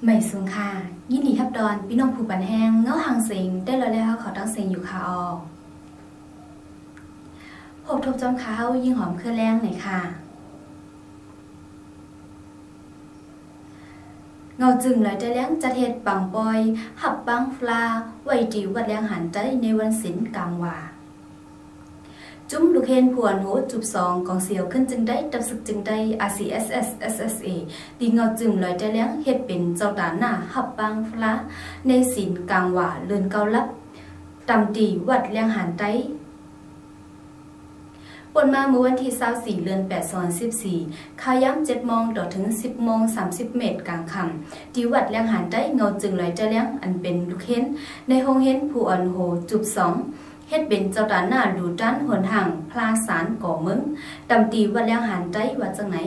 ไม่สูงค่ะยินดีทับดอนพี่น้องผู้ปันแห้งเงาหางเสียงได้รอแล้วขอตั้งเสียงอยู่ค่ะออพบทบจอมเขายิ่งหอมเครื่องแรงหน่อยค่ะเงาจึงเลยได้แล้งจะเทศปังปอยหับปังฟลาไว้ดีวัดแรงหันใจในวันศิลกลางว่าจุ้มลูกเฮนผวนโหจุบสองกองเสียวขึ้นจึงได้ดับศึกจึงได้ RCSS SSA ดีเงาจึงลอยใจเลี้ยงเฮ็ดเป็นเจ้าตาหน้าหับปังฟลาในศิลกลางว่าเลือนเกาลับตำดีวัดเลี้ยงหันใจปนมาเมื่อวันที่24เดือน8/14ข่าวย้ำ7 โมงถึง10 โมง 30 เมตรกลางค่ำที่วัดเลี้ยงหันใจเงาจึงลอยใจเลี้ยงอันเป็นลูกเฮนในห้องเฮนผู้อ่อนโหจุบสองเฮ็ดเป็นเจ้าตาหน้าดูด้านหนห่างพลาสารก่อมึงดำตีวัดแล้วหันใจว่าจังไหน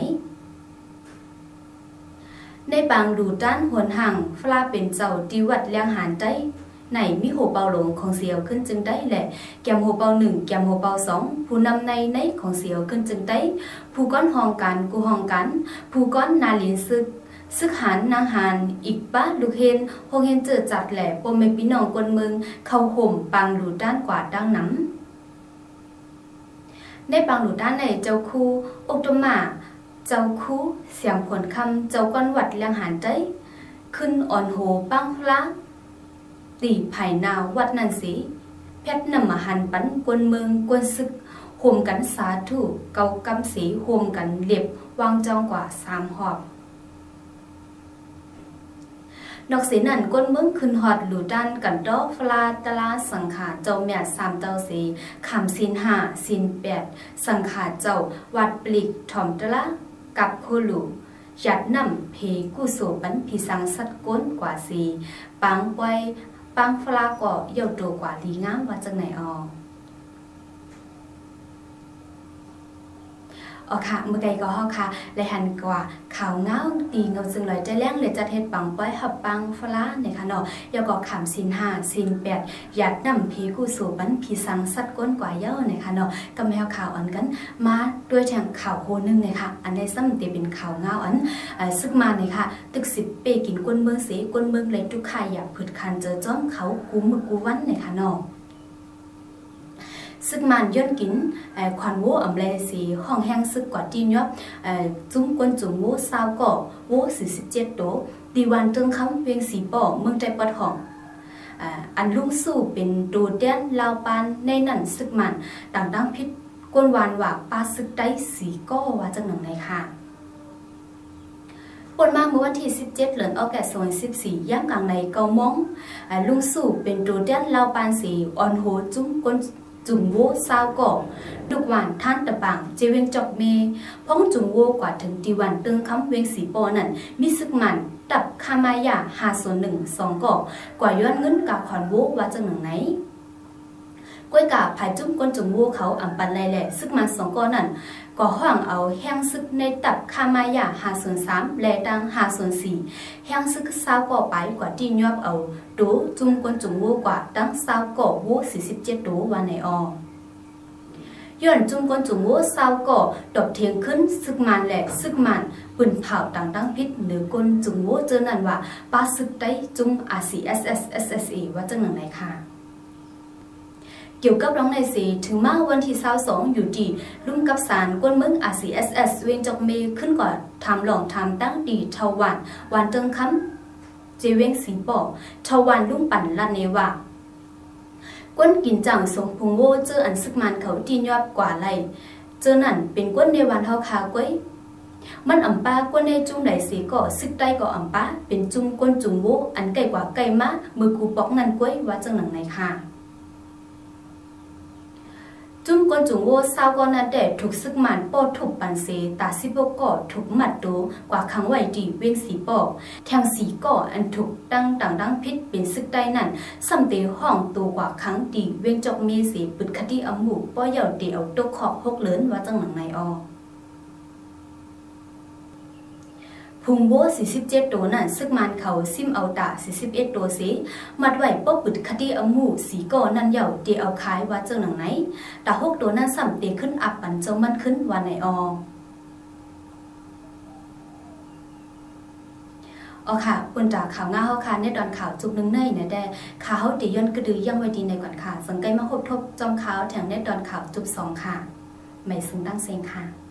ในบางดูด้านหนห่างฟลาเป็นเจ้าตีวัดแล้วหันใจไหนมีโหเปาหลงของเสียวขึ้นจึงได้แหละแกมโหเปา1แกมโหเปา2ผู้นำในของเสียวขึ้นจึงได้ผู้ก้อนห้องกันกูห้องกันผู้ก้อนนาลินซึกหันนางหันอีกป้าลูกเฮนโฮงเฮนเจอจัดแหล่ปมเมปีน้องกวนเมืองเข้าห่มปังหลุดด้านกว่าดังน้ำในปังหลุดด้านในเจ้าคู่อกตมาเจ้าคู่เสียงผลคำเจ้าก้อนวัดเลี้ยงหันใจขึ้นอ่อนโหปังพละตีไผ่นาววัดนันสีเพชรนำมาหันปันกวนเมืองกวนซึกห่มกันสาธุเกากำสีห่มกันเล็บวางจองกว่า3 หอบดอกสีนั่นก้นมึงขึ้นหอดหลูด้านกันดอกฟลาตลาสังขาเจ้าเมีย3 เต้าสีคำสิน5สิน8สังขาเจ้าวัดปลิกถ่อมตละกับโคลูยัดนำเพกู้โสปันพิสังสัดก้นกว่าสีปังปอยปังฟลาก็เย่าโตกว่าลีงามว่าจังไหนอ๋อค่ะเมื่อไกลก็ฮอกค่ะและหันกว่าข่าวเงาตีเงาซึ่งลอยใจแรงเลยจะเทศปังป้อยหับปังฟลาเนี่ยค่ะเนาะยาก็ขำสิน5สิน8หยัดนำพีกู้สู่ปันพีสังสัดก้นกว่าเย้าเนี่ยค่ะเนาะกำแมวข่าวอันกันมาด้วยแทงข่าวโหนึงเนี่ยค่ะอันในซ้ำตีเป็นข่าวเงาอันซึกมาเนี่ยค่ะตึก10 ปีกินก้นเมืองเสก้นเมืองเลยทุกข่ายอยากผืดคันเจอจ้อมเขากูมึกกูวันเนี่ยค่ะเนาะซึกมันย้อนกินควันโวอำเลสีห้องแห้งซึกกว่าจีนยบจุ้มกวนจุ่มโวซาวก่อโว47 โตดีวันเติงคำเวียงสีป่อเมืองใจปดห้องอันลุงสู้เป็นตูเดียนลาวปานในนั่นซึกมันดังพิษกวนวานว่าปาซึกได้สีก้อว่าจังหนังไหนค่ะปนมาเมื่อวันที่17เดือนออกแก่2014ย่ำกลางในเกาม้องลุงสู้เป็นตูเดียนลาวปานสีอ่อนโหจุ้มกวนจุ่มโวซาวก่อดุกหวานท่านตะปังเจเวงจอกเมพ้องจุ่มโวกว่าถึงตีวันตึงคำเวงสีปอนั่นมีซึกมันตับคามายา501 2 ก่อกว่าย้อนเงินกับขอนโวว่าจังหนังไหนก้อยกาภายจุ่มก้นจุ่มโวเขาอ่ำปันไรแหละซึกมัน2 ก่อนั่นก่อห้องเอาแห้งซึกในตับคามายา503แลดัง504แห้งซึกซาวก่อไปกว่าที่ยอบเอาโตจุ่มก้นจุ่มโวกว่าดังซาวก่อโว47 โตวันในอย้อนจุ่มก้นจุ่มโวซาวก่อดอกเทียงขึ้นซึกมันแหละซึกมันปืนเผาดังพิษหรือก้นจุ่มโวเจอนั่นว่าปาซึกได้จุ่ม RCSS SSA ว่าจังหนังไหนค่ะเกี่ยวกับร้องในสีถึงมาวันที่22อยู่ดีลุ่มกับสารก้นเมือง RCSS เวียงจอกเมขึ้นก่อนทำหลองทำตั้งดีทวันเติงคำเจเวงสีปอทวันลุ่มปั่นลันเนว่าก้นกินจังสงพุงโวเจออันซึกมันเขาตีนยอบกว่าไรเจอนั่นเป็นก้นในวันเฮาคาก้วยมันอ่ำป้าก้นในจุ่มไหลสีก่อซึกได้ก่ออ่ำป้าเป็นจุ่มก้นจุ่มโวอันไก่กว่าไก่มามือกูปอกนั่นก้วยว่าจังหนังไหนค่ะจุ่มก้นจุ่มโวซาวก้อนนั้นแต่ถูกซึกมันปอถูกปันเสตาซิบก่อถูกหมัดโตกว่าขังไหวดีเวียงสีปอแทงสีก่ออันถูกดังพิษเป็นซึกได้นั่นสำเตห้องตัวกว่าขังดีเวียงจอกเมสีปึดคดีอมูป้อเหย่าเตียวตกขอบ6 เลินว่าจังหนังในอพุงโว47 โตนั่นซึกมันเขาซิมเอาตา41 โตสีมัดไหวป้อปึดคดีอมูสีก่อนั่นเหย่าเตียวขายว่าจังหนังไหนตา6 โตนั่นสำเตขึ้นอับปันเจ้ามันขึ้นวันในออ๋อค่ะปุ่นจากข่าวง่าเฮาค่ะในตอนข่าวจุกนึงในเนี่ยได้ข่าวเฮาติย้อนกระดือยังไว้ดีในก่อนค่ะสังเกตมาพบทบจอมข่าวแถงในตอนข่าวจุก2ค่ะไม่ซึ่งตั้งเสียงค่ะ